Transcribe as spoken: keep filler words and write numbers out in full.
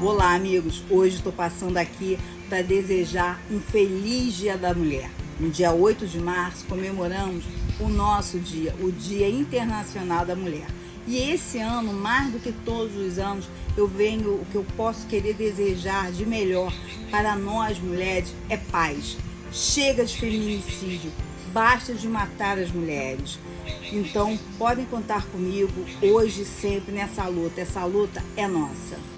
Olá, amigos! Hoje estou passando aqui para desejar um feliz Dia da Mulher. No dia oito de março comemoramos o nosso dia, o Dia Internacional da Mulher. E esse ano, mais do que todos os anos, eu venho, o que eu posso querer desejar de melhor para nós mulheres é paz. Chega de feminicídio, basta de matar as mulheres. Então, podem contar comigo hoje e sempre nessa luta. Essa luta é nossa.